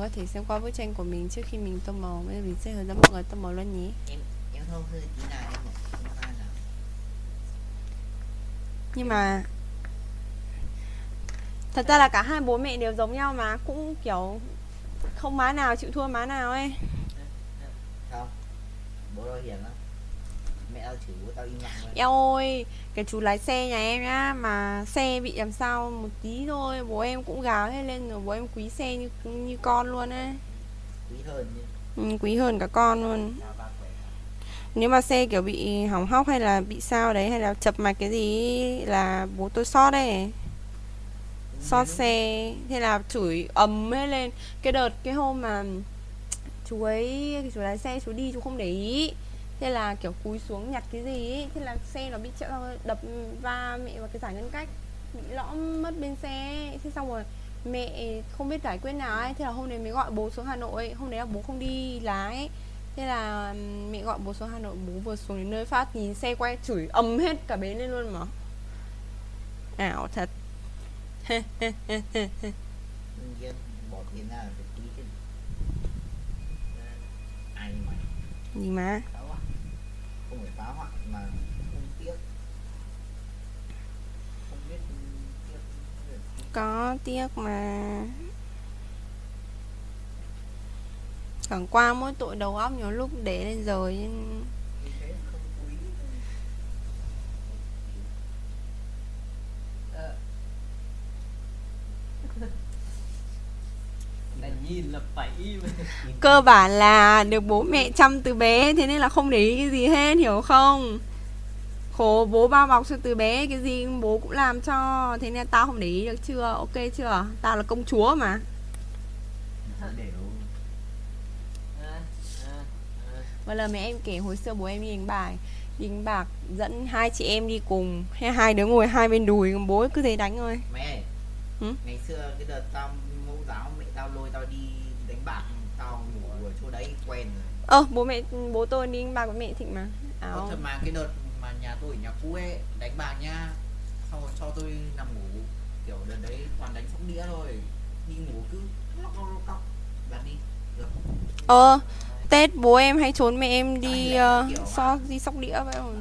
có thể xem qua bức tranh của mình trước khi mình tô màu. Bây giờ mình sẽ hướng dẫn mọi người tô màu luôn nhé. Em không hơi tí nào em không ai nào. Nhưng mà thật ra là cả hai bố mẹ đều giống nhau mà, cũng kiểu không má nào chịu thua má nào ấy. Không, bố tao hiền lắm. Mẹ tao chửi bố tao im lặng rồi. Eo ơi, cái chú lái xe nhà em nhá, mà xe bị làm sao một tí thôi bố em cũng gào hết lên rồi, bố em quý xe như con luôn ấy. Quý hơn chứ. Quý hơn cả con luôn. Nếu mà xe kiểu bị hỏng hóc hay là bị sao đấy, hay là chập mạch cái gì là bố tôi xót đấy. Xót xe, thế là chửi ầm hết lên. Cái hôm mà chú lái xe chú đi chú không để ý, thế là kiểu cúi xuống nhặt cái gì ấy, thế là xe nó bị đập va mẹ vào cái giải ngân cách, bị lõm mất bên xe. Thế xong rồi mẹ không biết giải quyết nào ấy, thế là hôm đấy mới gọi bố xuống Hà Nội. Hôm đấy là bố không đi lái, thế là mẹ gọi bố xuống Hà Nội. Bố vừa xuống đến nơi phát nhìn xe quay chửi ầm hết cả bến lên luôn mà. Ảo thật. Bỏ tiền ra là phải tí chứ. Ai mày Gì mà phá hoại. Không phải phá hoại mà không tiếc. Không biết tiếc. có tiếc mà. Chẳng qua mỗi tội đầu óc nhiều lúc để lên rồi. Như thế không quý. Là nhìn là phải im. Cơ bản là được bố mẹ chăm từ bé, thế nên là không để ý cái gì hết, hiểu không? Khổ bố bao bọc cho từ bé, cái gì bố cũng làm cho, thế nên tao không để ý được chưa? Ok chưa? Tao là công chúa mà. Và lần mẹ em kể hồi xưa bố em đi đánh bạc dẫn hai chị em đi cùng, hai đứa ngồi hai bên đùi, bố cứ thế đánh thôi. Mẹ ngày xưa cái đợt tao mẫu giáo mẹ tao lôi tao đi đánh bạc, tao ngủ ở chỗ đấy quen rồi. Bố tôi đi đánh bạc với mẹ Thịnh mà. Thật mà cái đợt mà nhà tôi ở nhà cũ ấy đánh bạc nha, xong rồi cho tôi nằm ngủ, kiểu đợt đấy toàn đánh sóc đĩa thôi, đi ngủ cứ lóc đặt đi được. Tết bố em hay trốn mẹ em đi sóc đĩa vậy rồi.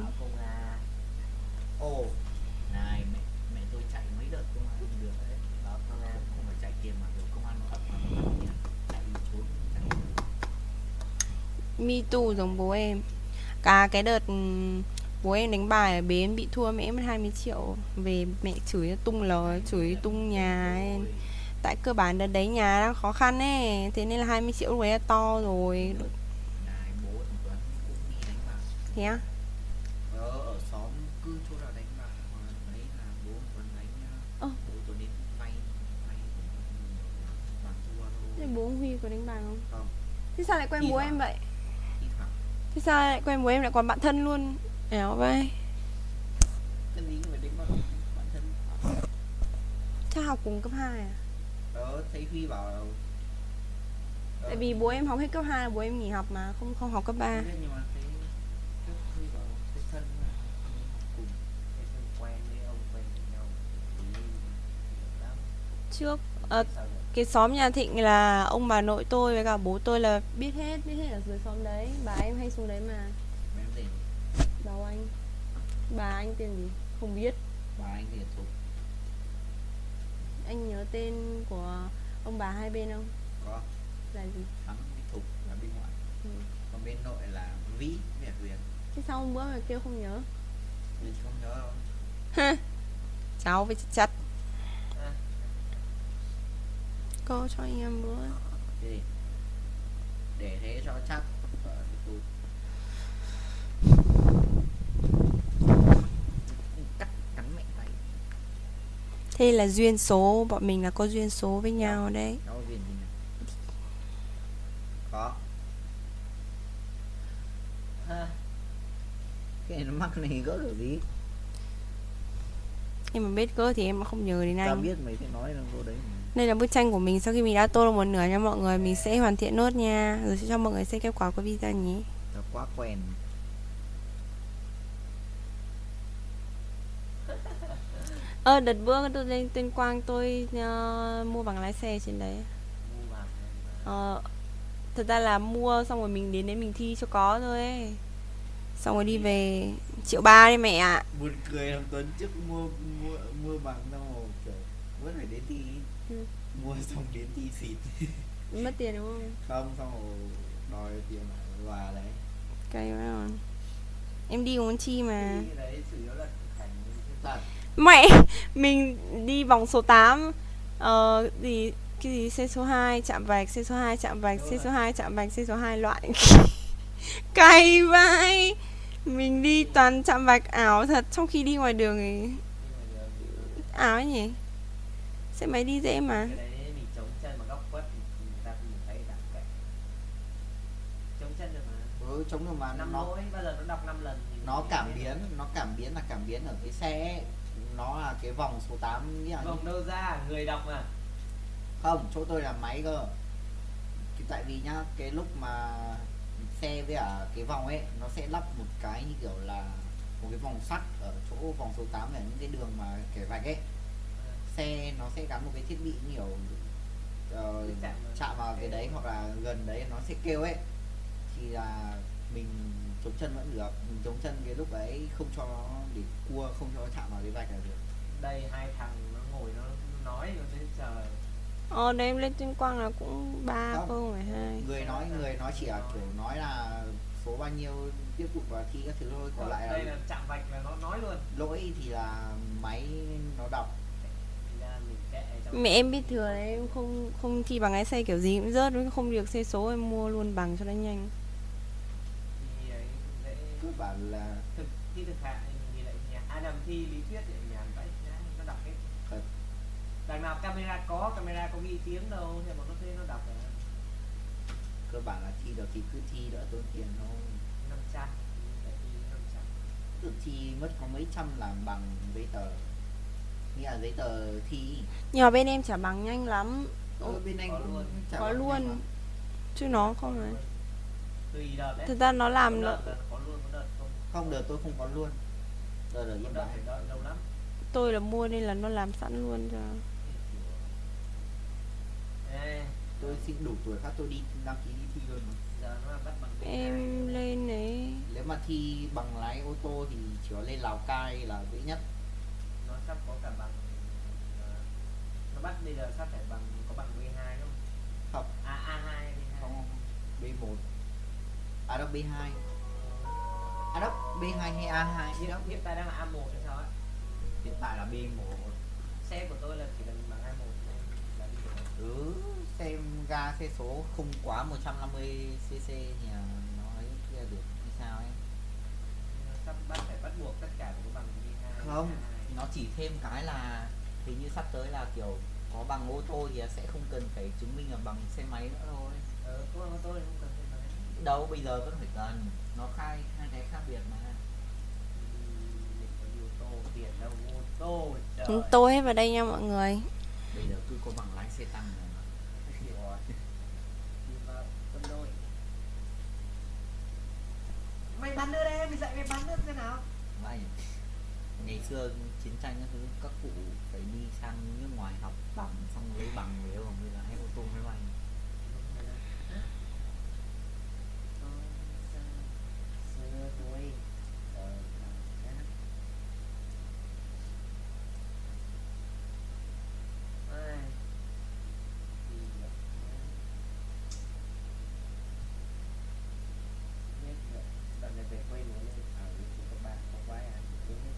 Này mẹ tôi chạy mấy đợt công an được đấy, báo công an không phải chạy tiền mà được công an nó ập vào chạy trốn chạy. Me too giống bố em. Cả cái đợt bố em đánh bài ở bến bị thua mẹ em mất 20 triệu, về mẹ chửi tung lời, chửi tung nhà ấy. Tại cơ bản đợt đấy nhà đang khó khăn ấy, thế nên là 20 triệu lúc đấy là to rồi. Thế á? Ở xóm cứ chỗ nào đánh bạc mà đấy là bố vẫn đánh nhá. Bố tôi đến vay bằng thua thôi. Thế bố Huy có đánh bạc không? Không. Thế sao lại quen bố em vậy? Thế sao lại quen bố em lại còn bạn thân luôn? Éo vậy. Cái gì mà đánh bạc bạn thân? Chắc học cùng cấp 2 à? Thấy Huy bảo tại vì bố em học hết cấp 2 là bố em nghỉ học mà không học cấp 3. Nhưng mà thấy Huy bảo thấy thân cùng quen với ông quen với nhau. Trước cái xóm nhà Thịnh là ông bà nội tôi với cả bố tôi là biết hết ở dưới xóm đấy. Bà em hay xuống đấy mà. Bảo anh. Bà anh tên gì? Không biết. Bà anh thì Thục. Anh nhớ tên của ông bà hai bên không? Có. Là gì? Thắng với Thục là bên ngoại. Còn bên nội là Vĩ với Huyền. Thế sao hôm bữa mà kêu không nhớ? Mình không nhớ đâu. Cháu với chắc. Cô cho anh em bữa. Gì? Để thế cho chắc. Cắn mẹ tay. Thế là duyên số, bọn mình là có duyên số với nhau đấy. Đó duyên gì nào? Có. Cái này nó mắc này gỡ kiểu gì? Em mà biết gỡ thì em mà không nhớ đến anh. Tao biết mấy cái nói là vô đấy. Đây là bức tranh của mình sau khi mình đã tô được một nửa nha mọi người. Mình sẽ hoàn thiện nốt nha, rồi sẽ cho mọi người xem kết quả của video nhé. Tao quá quen. Đợt bữa tôi lên Tuyên Quang tôi mua bằng lái xe trên đấy. Thật ra là mua xong rồi mình đến đấy mình thi cho có thôi ấy. Xong rồi đi về 1,3 triệu đi mẹ ạ. Buồn cười thằng Tuấn trước mua bằng xong rồi kiểu vẫn phải đến thi. Mua xong đến thi xịt. Mất tiền đúng không? Không, xong rồi đòi tiền và đấy. Cay quá rồi. Em đi uống chi mà. Cái đấy chủ yếu là thực hành Thật. Mẹ, mình đi vòng số 8 cái gì xe số 2 chạm vạch, xe số 2 chạm vạch, xe số 2 chạm vạch, xe số 2 loại. Cay vai. Mình đi toàn chạm vạch ảo thật, trong khi đi ngoài đường ấy ảo ấy nhỉ. Xe máy đi dễ mà. cái đấy mình chống chân mà góc quất thì người ta cũng thấy đáng kể. Chống chân được mà. Chống được mà. 5 lỗi, bao giờ nó đọc 5 lần thì nó cảm biến là cảm biến ở cái xe ấy. Nó là cái vòng số 8 nghĩa là vòng đâu ra, người đọc mà. không, chỗ tôi là máy cơ. Tại vì nhá, cái lúc mà xe với cả cái vòng ấy nó sẽ lắp một cái như kiểu là một cái vòng sắt ở chỗ vòng số 8 ở những cái đường mà kẻ vạch ấy. Xe nó sẽ gắn một cái thiết bị nhiều chạm vào cái đấy hoặc là gần đấy nó sẽ kêu ấy, thì là mình chống chân vẫn được. Mình chống chân cái lúc đấy không cho nó để cua, không cho nó chạm vào cái vạch là được. Đây hai thằng nó ngồi nó nói nó thấy trời. Đây em lên tuyên quang là cũng 3 không phải 2. Người nói chỉ là kiểu nói là số bao nhiêu tiếp tục vào thi các thứ thôi, còn lại đây là chạm vạch là nó nói luôn. Lỗi thì là máy nó đọc. Mẹ em biết thừa đấy, em không thi bằng lái xe kiểu gì cũng rớt, không được xe số em mua luôn bằng cho nó nhanh. Thì ấy dễ. Cơ bản là thi thực hành thì lại nhà Adam thi lý thuyết thì nhà vậy nó đọc hết. Đằng nào camera có ghi tiếng đâu, thì mà có thể nó đọc là cơ bản là thi được thì cứ thi, đỡ tốn tiền thôi. 500 phải thi 500. Tự thi mất có mấy trăm làm bằng giấy tờ, nghĩa là giấy tờ thi. Nhưng mà bên em trả bằng nhanh lắm. Bên anh cũng có luôn chứ nó không ấy. Tùy đợt đấy. Thực ra nó làm đợt có luôn, có đợt không. Không, đợt tôi không có luôn. Đợt ở Yên Bái. Đợt lâu lắm. Tôi là mua nên là nó làm sẵn luôn cho. Tôi xin đủ tuổi khác tôi đi đăng ký đi thi luôn mà. Giờ nó bắt bằng em lên đấy. Nếu mà thi bằng lái ô tô thì chỉ có lên Lào Cai là dễ nhất. Nó sắp có cả bằng nó bắt bây giờ sắp phải bằng có bằng B2 đúng không? Không. A2 B2. Không, B1. À đâu B2. À đâu B2 hay A2 gì đó. Hiện tại đang là A1 hay sao á? Hiện tại là B1. Xe của tôi là chỉ cần bằng A1 là đi được. Xem ga xe số không quá 150cc thì nó ấy kia được hay sao ấy. Sắp phải bắt buộc tất cả đều có bằng B2. Không, nó chỉ thêm cái là hình như sắp tới là kiểu có bằng ô tô thì sẽ không cần phải chứng minh là bằng xe máy nữa thôi. Có bằng ô tô thì không cần xe máy. Đâu, bây giờ vẫn phải cần. Nó hai cái khác biệt mà. Ô tô tiền đâu, ô tô trời. Tôi hết vào đây nha mọi người. Bây giờ tôi có bằng lái xe tăng rồi. Rồi. Đi vào quân đội. Mày bắn nữa đây, mày dạy mày bắn nữa thế nào? Vậy ngày xưa chiến tranh các thứ các cụ phải đi sang nước ngoài học bằng xong lấy bằng về rồi bây giờ hay ô tô máy bay. Xưa tôi lần này về quê nữa lên ở chỗ các bạn có quái à đúng hết.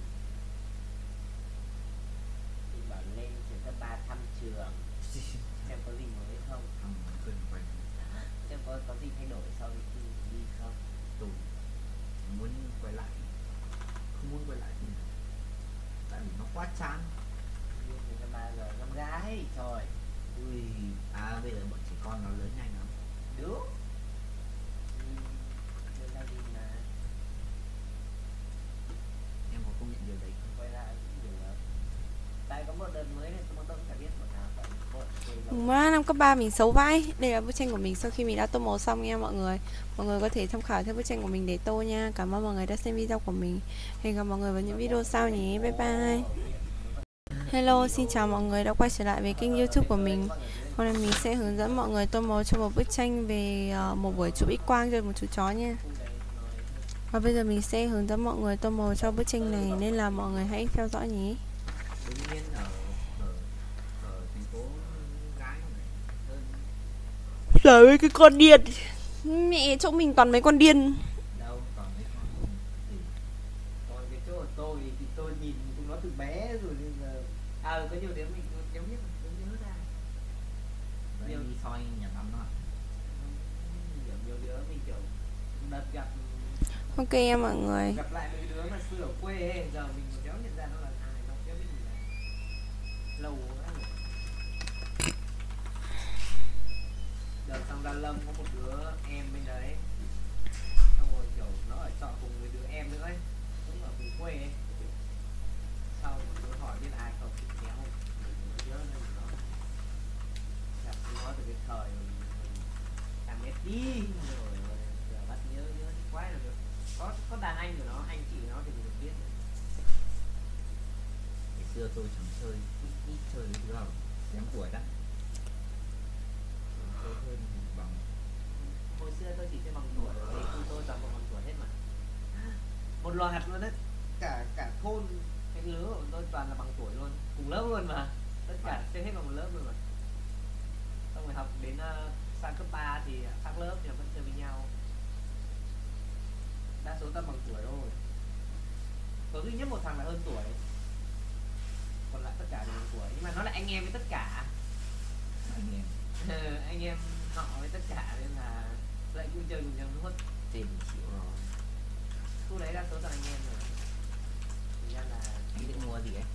Thì bảo lên trường cấp 3 thăm trường xem có gì mới không, xem có gì thay đổi so với khi đi không. Tôi muốn quay lại, không muốn quay lại thì tại vì nó quá chán. Đi trường cấp 3 giờ con gái trời. Ui, bây giờ bọn trẻ con nó lớn nhanh lắm. Đúng. Em có công nhận điều đấy không? Quay lại cũng được. Tại có một đợt mới nên tôi cũng phải biết một nào vậy. Má, năm cấp 3 mình xấu vãi. Đây là bức tranh của mình sau khi mình đã tô màu xong nha mọi người. Mọi người có thể tham khảo theo bức tranh của mình để tô nha. Cảm ơn mọi người đã xem video của mình. Hẹn gặp mọi người vào những video sau nhé. Bye bye. Hello, xin chào mọi người đã quay trở lại với kênh YouTube của mình. Hôm nay mình sẽ hướng dẫn mọi người tô màu cho một bức tranh về một buổi chụp X quang cho một chú chó nha. Và bây giờ mình sẽ hướng dẫn mọi người tô màu cho bức tranh này, nên là mọi người hãy theo dõi nhé. Đương nhiên ở thành phố gái này hơn Trời ơi, cái con điên. Mẹ, chỗ mình toàn mấy con điên. đâu, còn mấy con thì Còn cái chỗ của tôi thì tôi nhìn chúng nó từ bé rồi nên là có nhiều đứa mình kéo nhất tôi nhớ ra. đấy Nhiều- đi soi nhà tắm đó. Nhiều đứa mình kiểu đợt gặp Ok em mọi người. gặp lại mấy đứa mà xưa ở quê ấy, giờ mình còn kéo nhận ra nó là ai, nó kéo biết mình là lâu quá rồi. Đợt xong ra Lâm có một đứa em bên đấy, xong rồi kiểu nó ở trọ cùng với đứa em nữa ấy, cũng ở vùng quê ấy. Sau tôi hỏi biết ai không, thì kéo không, mình nhớ nên nó gặp nó từ cái thời làm FD rồi giờ bắt nhớ quái là được. Có đàn anh của nó, anh chị nó thì mình được biết. Ngày xưa tôi chẳng chơi, ít chơi với đứa nào kém tuổi đó. Tôi hơn bằng Hồi xưa tôi chỉ chơi bằng tuổi, thì tôi toàn bộ bằng tuổi hết mà. Một loạt luôn đấy, cả thôn cái lứa của tôi toàn là bằng tuổi luôn, cùng lớp luôn mà, tất cả chơi hết bằng một lớp luôn mà. Xong rồi học đến sang cấp 3 thì khác lớp nhưng mà vẫn chơi với nhau, đa số tầm bằng tuổi thôi. Có duy nhất một thằng là hơn tuổi, còn lại tất cả đều bằng tuổi, nhưng mà nó là anh em với tất cả. anh em Anh em họ với tất cả nên là lại cũng chơi cùng nhau suốt. tiền chịu rồi. Khu đấy đa số toàn anh em rồi, thành ra là Anh định mua gì ấy?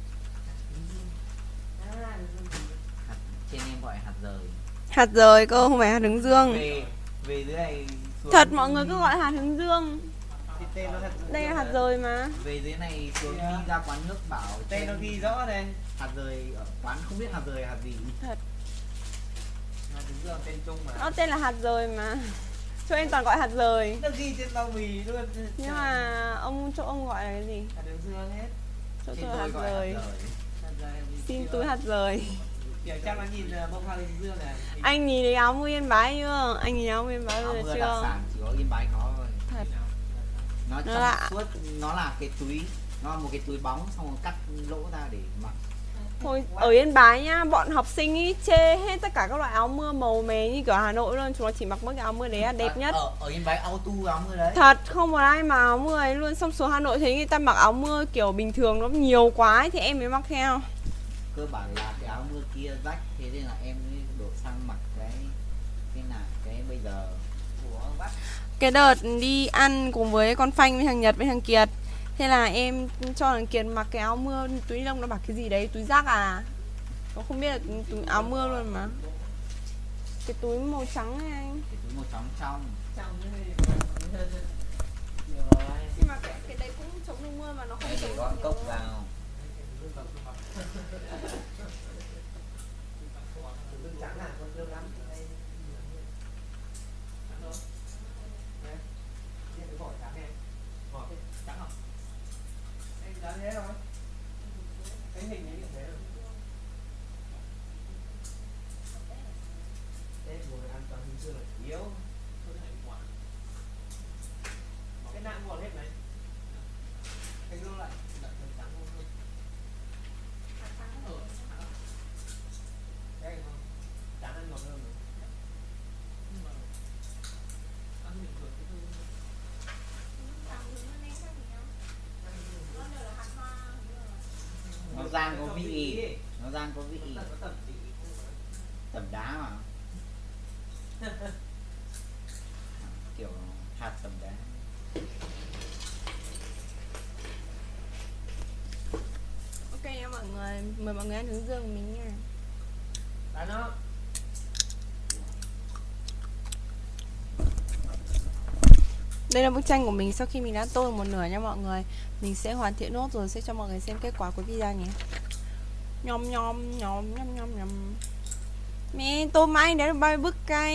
Hạt, trên em gọi hạt rời. Hạt rời cơ, không phải hạt hướng dương. về dưới này xuống Thật, mọi người cứ gọi hạt hướng dương. thì tên nó thật, Đây là hạt rời mà. Về dưới này xuống đi ra quán nước bảo tên nó ghi rõ đây. hạt rời ở quán không biết hạt rời hạt gì. Thật, Là đúng rồi, tên chung mà. nó tên là hạt rời mà. Chỗ em toàn gọi hạt rời. Nó ghi trên bao bì luôn. Nhưng mà chỗ ông gọi là cái gì? hạt đường dương hết. Chỗ Trên tôi là hạt gọi rời. Hạt rời là gì? Xin Kiểu- túi hạt rời. kiểu chắc nó nhìn bông hoa đường dương này. Anh nhìn thấy áo mưa Yên Bái chưa? Anh nhìn áo mưa Yên Bái Áo rồi mưa đặc chưa? sản chỉ có Yên Bái có thôi. Thật. Nó Nó trong lạ. suốt, nó là cái túi, nó là một cái túi bóng xong rồi cắt lỗ ra để mặc. Thôi, ở Yên Bái nhá, bọn học sinh ý chê hết tất cả các loại áo mưa màu mè như kiểu Hà Nội luôn. Chúng nó chỉ mặc mỗi cái áo mưa đấy là đẹp nhất. Ở Yên Bái auto áo mưa đấy. Thật, không một ai mà áo mưa ấy luôn. Xong xuống Hà Nội thấy người ta mặc áo mưa kiểu bình thường nó nhiều quá ấy, thì em mới mặc theo. Cơ bản là cái áo mưa kia rách, thế nên là em mới đổi sang mặc cái nào cái bây giờ. Của bắt. Cái đợt đi ăn cùng với con Phanh với thằng Nhật với thằng Kiệt, thế là em cho thằng Kiệt mặc cái áo mưa, túi ni lông nó bảo cái gì đấy, túi rác à. Nó không biết là túi áo mưa luôn mà. Cái túi màu trắng này anh. Cái túi màu trắng trong. Trong cái Nhưng mà cái đấy cũng chống được mưa mà nó không Đấy để chống gọn được cốc mưa. vào. lưng trắng à, con lưng lắm. Đây. Trắng đâu? Đây. Đây cái vỏ trắng này. Vỏ cái trắng không? Anh đã thế rồi. Cái hình ấy như thế rồi. Tết ngồi ăn toàn hình xưa là chủ yếu. Cái nạng ngọt hết này. Cái lưu lại đặt phần trắng luôn. Đây không? Trắng ăn ngọt hơn rồi. Nhưng mà ăn bình thường cái thứ Nó rang có vị, nó rang có vị, có tẩm vị. tẩm đá mà. Kiểu hạt tẩm đá. Ok nha mọi người, mời mọi người ăn hướng dương của mình nha. Đã nó. Đây là bức tranh của mình sau khi mình đã tô được một nửa nha mọi người. Mình sẽ hoàn thiện nốt rồi sẽ cho mọi người xem kết quả của video nhé. Nhom nhom nhom nhom nhom nhom. Mẹ tô mãi đã được bao nhiêu bức cây.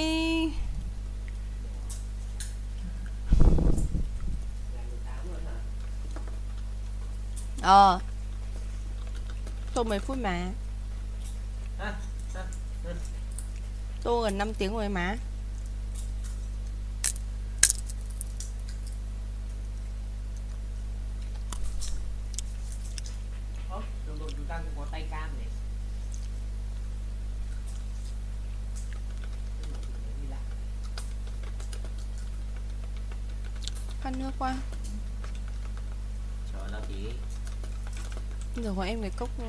Làm được 8 luôn hả? Ờ. Tô mấy phút mà. Ha, ha, ha. Tô gần 5 tiếng rồi má. Ơ, đồng đội chúng ta cũng có tay cam này. Nhưng mà mình muốn đi lại. Khát nước quá. Chờ ra tí. Giờ hỏi em cái cốc Cái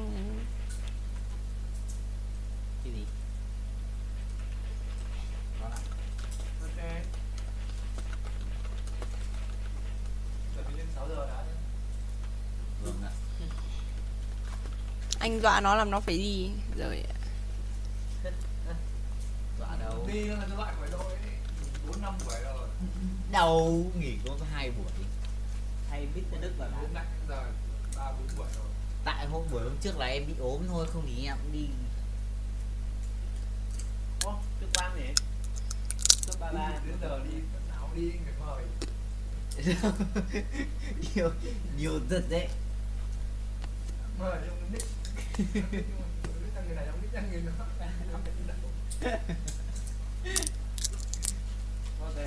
gì? Đó là Ok. Giờ mình lên 6 giờ đã. vâng ạ. anh dọa nó làm nó phải đi rồi. Dọa đâu. Đi là các bạn phải đội 4-5 buổi rồi. Đâu nghỉ có 2 buổi. Hay biết tới Đức và Dạ. Ốm nặng giờ 3-4 buổi rồi. Tại buổi hôm trước là em bị ốm thôi, không thì em cũng đi. Ô, trước quan nhỉ? Trước 33 Đến giờ đi lúc nào đi người mời. nhiều thật đấy. Mời nhưng mà nick biết thằng người này không biết thằng người nữa. Ok.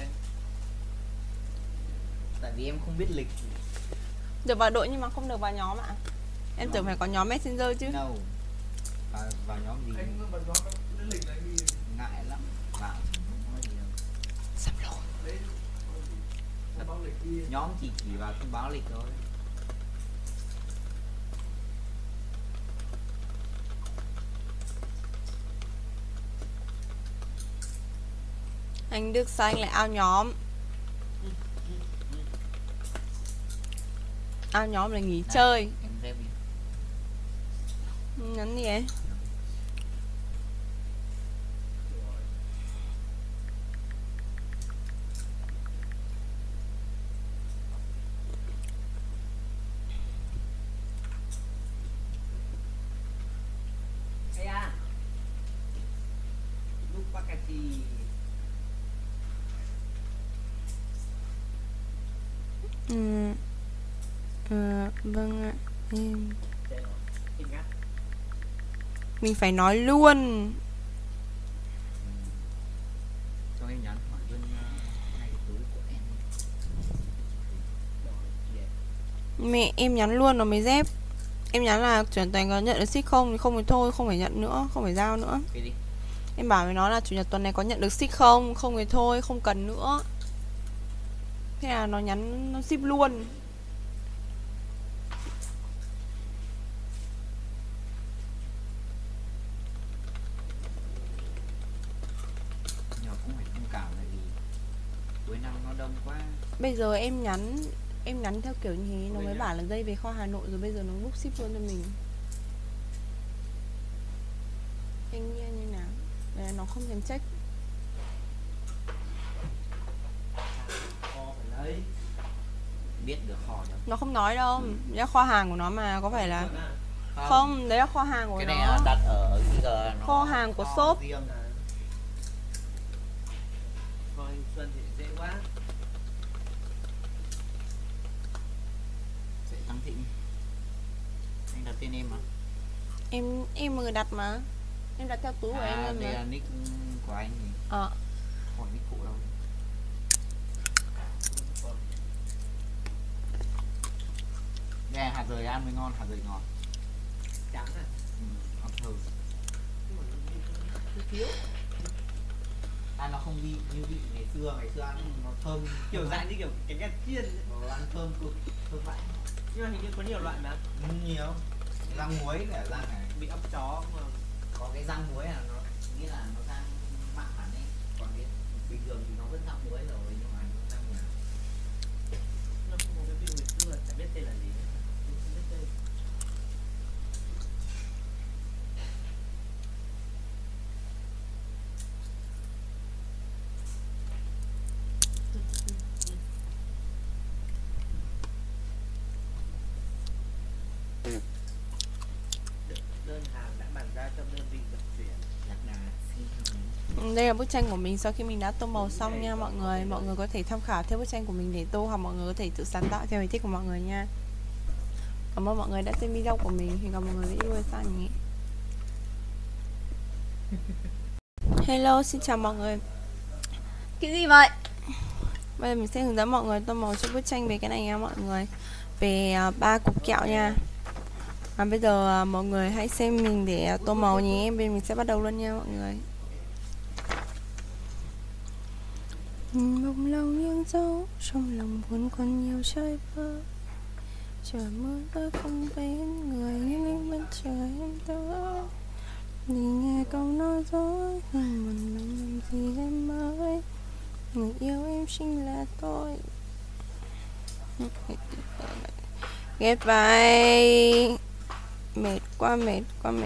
Tại vì em không biết lịch. Được vào đội nhưng mà không được vào nhóm ạ. Em tưởng phải có nhóm Messenger chứ. No. Vào nhóm gì Anh bật nó đến lịch này đi. ngại lắm. Vào không nói gì đâu. Sắp lỗ. Đấy không báo lịch đi. Nhóm chỉ vào thông báo lịch thôi. Anh Đức sao anh lại ao nhóm? Ao nhóm là nghỉ Này, chơi. em xem đi. Nhắn gì ấy? Hey à. Lúc Bakati. Vâng ạ. Em Đây rồi. Kinh ngắt. mình phải nói luôn. Cho em nhắn hỏi bên hai cái túi của em. Rồi, yeah. Mẹ em nhắn luôn nó mới dép. Em nhắn là chủ nhật tuần có nhận được ship không thì không thì thôi, không phải nhận nữa, không phải giao nữa. Cái đi. Em bảo với nó là chủ nhật tuần này có nhận được ship không, không thì thôi, không cần nữa. Thế là nó nhắn nó ship luôn. Nhưng mà cũng phải thông cảm tại vì cuối năm nó đông quá. Bây giờ em nhắn theo kiểu như thế nó mới bảo là dây về kho Hà Nội rồi, bây giờ nó book ship luôn cho mình. Anh nghe như nào? Đấy là nó không thèm check. Kho phải lấy. Biết được kho đâu. Nó không nói đâu. Đấy là kho hàng của nó mà, có phải là Chuẩn à? không, đấy là kho hàng của Cái nó. này là đặt ở cái nó Kho hàng của kho shop. riêng. Kho anh Xuân thì dễ quá. Sẽ Thắng Thịnh. Anh đặt tên em mà. Em người đặt mà. Em đặt theo túi của em luôn đây mà. là nick của anh thì Ờ. hỏi nick cụ đâu. Đây là hạt rời ăn mới ngon, hạt rời ngọt. Trắng à? Ăn thơm. Nhưng mà nó thiếu. Ăn nó không vị như vị ngày xưa ăn nó thơm. Kiểu dạng như kiểu cái gà chiên ấy. Ăn thơm cực, thơm vãi. Nhưng mà hình như có nhiều loại mà. Nhiều. Rang muối cả rang này. Bị ốc chó mà. Có cái rang muối là nó nghĩa là nó rang mặn hẳn ấy. Còn cái bình thường thì nó vẫn rang muối rồi nhưng mà nó rang nhạt. Nó không có cái vị người xưa, chả biết tên là gì. Tôi không biết tên. Đơn hàng đã bàn ra trong đơn vị vận chuyển. Lạc đà xin thơm. Đây là bức tranh của mình sau khi mình đã tô màu xong nha mọi người. Mọi người có thể tham khảo theo bức tranh của mình để tô, hoặc mọi người có thể tự sáng tạo theo ý thích của mọi người nha. Cảm ơn mọi người đã xem video của mình. Hẹn gặp mọi người video sau nhé. Hello, xin chào mọi người. Cái gì vậy? Bây giờ mình sẽ hướng dẫn mọi người tô màu cho bức tranh về cái này nha mọi người. Về 3 cục kẹo nha. Bây giờ mọi người hãy xem mình để tô màu nhé. Bên mình sẽ bắt đầu luôn nha mọi người. Bông lâu những dấu trong lòng buồn còn nhiều chơi vơi. Trời mưa rơi không đến người nhưng anh vẫn chờ em tới. Đi nghe câu nói dối nhưng mình làm gì em ơi. Người yêu em chính là tôi. Ghét vậy. Mệt quá mệt.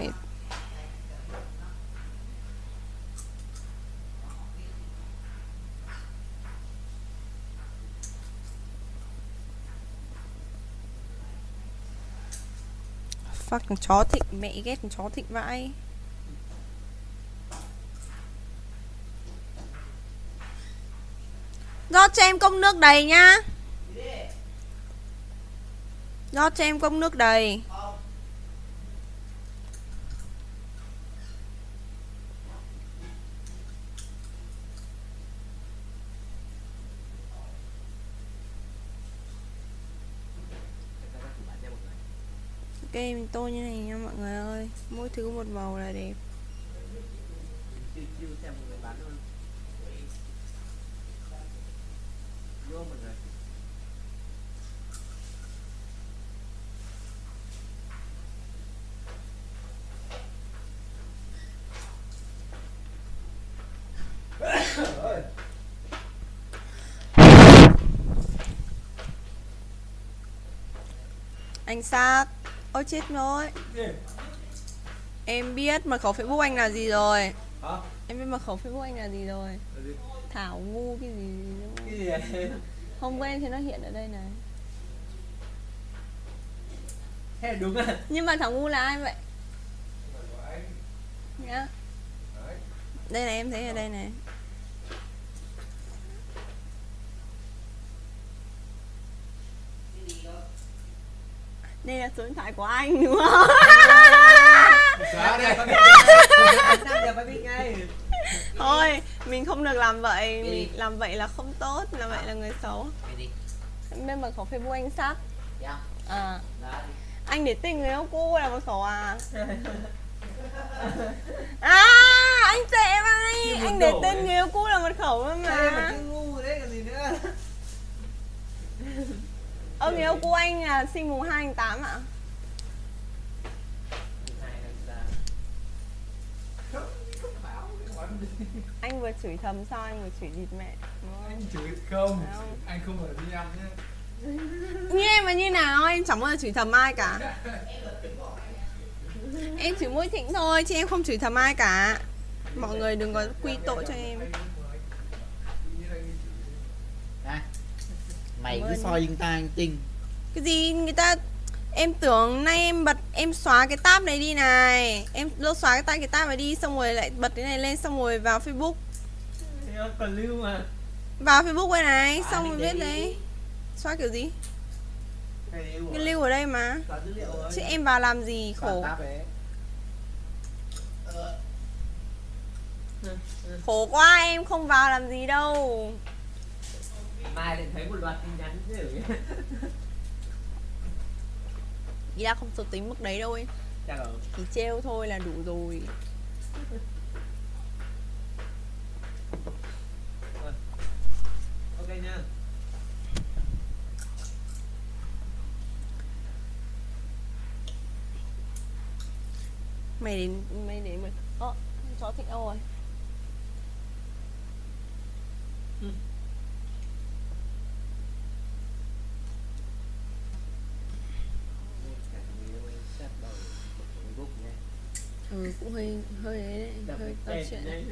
Fuck, con chó Thịnh, mẹ ghét con chó Thịnh vãi. Rót cho em cốc nước đầy nhá. Rót cho em cốc nước đầy. Ok, mình tô như này nha mọi người ơi. Mỗi thứ một màu là đẹp. Chiêu xem mọi người bán luôn. Vô mọi người. Anh Sát. Ôi chết rồi. Em biết mật khẩu Facebook anh là gì rồi. Hả? Em biết mật khẩu Facebook anh là gì rồi. Thảo ngu cái gì đúng không? Cái gì vậy? Không quen thì nó hiện ở đây này. Thế là đúng à? Nhưng mà Thảo ngu là ai vậy? Nhá. Đây này, em thấy ở đây này. Đây là số điện thoại của anh đúng không? Xóa đi. Sao giờ phải biết ngay. Thôi, mình không được làm vậy. Mình làm vậy là không tốt. Làm vậy là người xấu. Em biết mật khẩu Facebook anh Sát. À. Anh để tên người yêu cũ là mật khẩu à? À, anh tệ vậy. Anh để tên người yêu cũ là mật khẩu mà. Mà chứ ngu đấy còn gì nữa. Người yêu cũ anh là sinh mùng 2/8 ạ. Anh vừa chửi thầm sao anh vừa chửi địt mẹ. Anh chửi không? Anh không ở đi ăn nhé. Như em là như nào? Em chẳng bao giờ chửi thầm ai cả. Em chỉ mỗi Thịnh thôi chứ em không chửi thầm ai cả. Mọi người đừng có quy tội cho em. Mày cứ soi linh ta linh tinh. Cái gì người ta. Em tưởng nay em bật. Em xóa cái tab này đi này. Em lỡ xóa cái tab này đi. Xong rồi lại bật cái này lên. Xong rồi vào Facebook. Còn lưu mà. Vào Facebook đây này. Xong rồi viết đấy. Xóa kiểu gì? Cái lưu ở đây mà. Chứ em vào làm gì khổ. Khổ quá, em không vào làm gì đâu. Mai lại thấy một loạt tin nhắn chứ. Ý là không sâu tính mức đấy đâu em. Chắc rồi. Chỉ trêu thôi là đủ rồi. Ok nha. Mày đến mày. Chó Thịnh đâu rồi? Cũng hơi đấy đấy, hơi to chuyện đấy.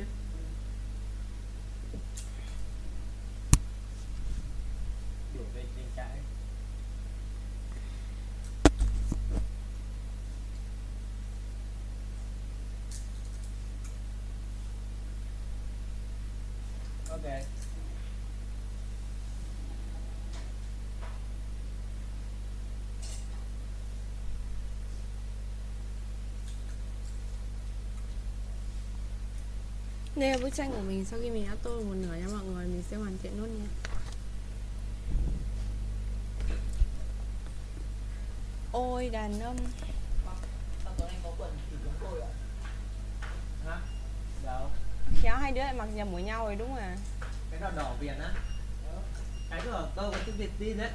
Đổ về trên trái. Ok. Đây là bức tranh của mình sau khi mình đã tô một nửa nha mọi người. Mình sẽ hoàn thiện nốt nha. Ôi đàn ông. Sao tối nay có quần chỉ giống tôi ạ? Hả? Đâu? Khéo hai đứa lại mặc nhầm của nhau rồi đúng à? Cái đỏ đỏ Việt á. Cái của tôi có chữ Việt tin đấy.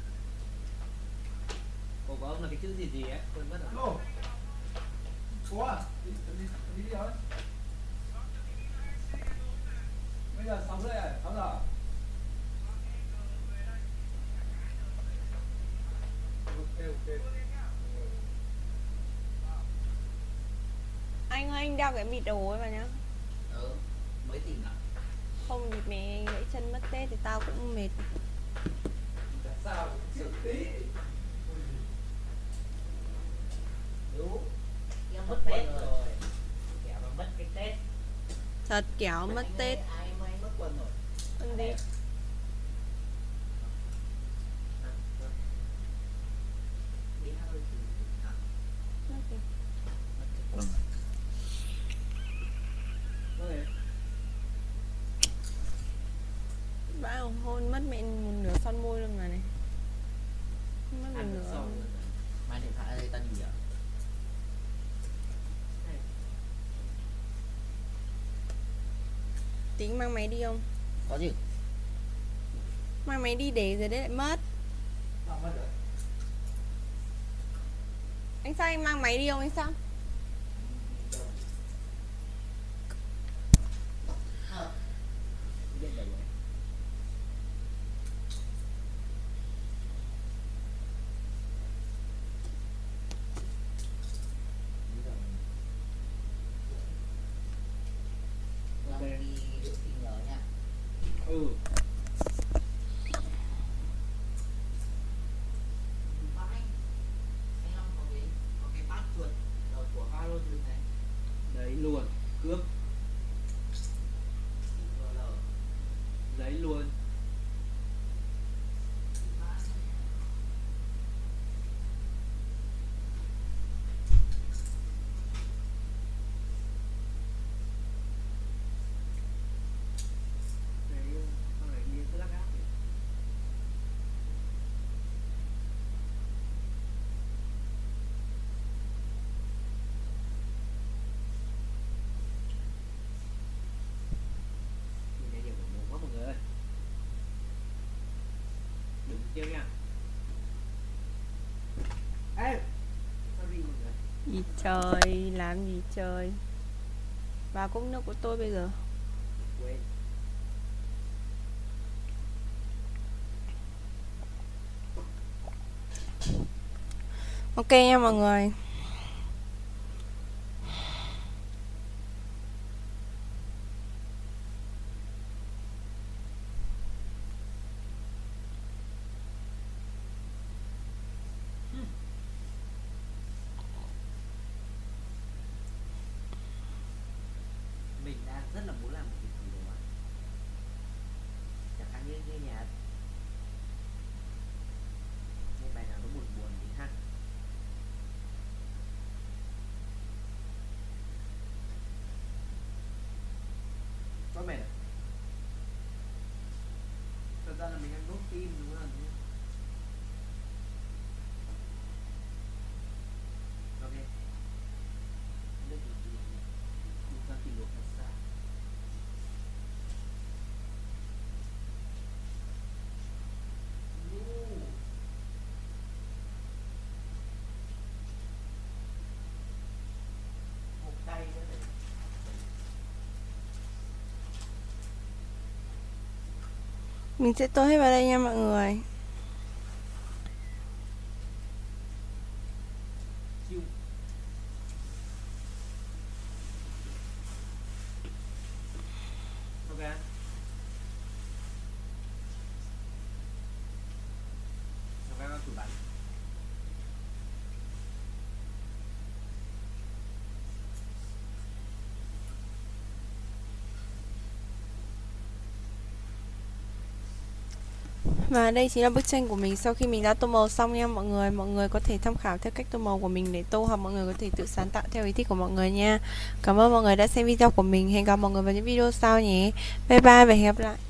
Của ông là cái chữ gì ấy, quên mất rồi. Alo. Ủa à? Đi rồi. Bây giờ 6 rưỡi à? 6 giờ. Ok. Anh ơi, anh đeo cái bịt đầu gối vào nhá. Mới tìm lại. Không thì mẹ gãy chân mất Tết thì tao cũng mệt. Sao? Chịu tí. Đúng. Em Mất mất Tết quần rồi. rồi. Kẻo mà mất cái Tết. Thật kéo mất Anh Tết. ơi, ai mà anh mất quần rồi? Con gì? Đi hơi thì à, Mất gì? mất cái quần. Okay. Bảo hôn mất mẹ một nửa son môi luôn mà này. Mất một Ăn được nửa. xong rồi. Mai điện thoại ở đây ta đi à? Tính mang máy đi không? Có chứ. Mang máy đi để rồi đấy lại mất. Sao mất rồi? Anh sao anh mang máy đi không anh sao? Biết rồi. Long đi được thì nhớ nha. Ừ. Vãi. Anh Long có cái password của Valorant này. Đấy luôn. Cướp. XVL. Đấy luôn. Đấy, con này đi cứ lắc áp. Nhìn này nhiều của mồm quá mọi người ơi. Đừng kêu nha. Ê, sorry mọi người. Gì trời, làm gì trời. Vào cốc nước của tôi bây giờ. Quên. Ok nha mọi người. Mình đang rất là muốn làm một việc gì đó. Chẳng hạn như nghe nhạc, nghe bài nào nó buồn buồn thì ha. Có mệt à? Thật ra là mình đang đốt tim đúng không? Ok. Nước chúng ta tìm được thật xa. Một tay nữa này. Mình sẽ tô hết vào đây nha mọi người. Chiêu. Ok. Ok, con thử bắn. Và đây chính là bức tranh của mình sau khi mình đã tô màu xong nha mọi người. Mọi người có thể tham khảo theo cách tô màu của mình để tô, hoặc mọi người có thể tự sáng tạo theo ý thích của mọi người nha. Cảm ơn mọi người đã xem video của mình. Hẹn gặp mọi người vào những video sau nhé. Bye bye và hẹn gặp lại.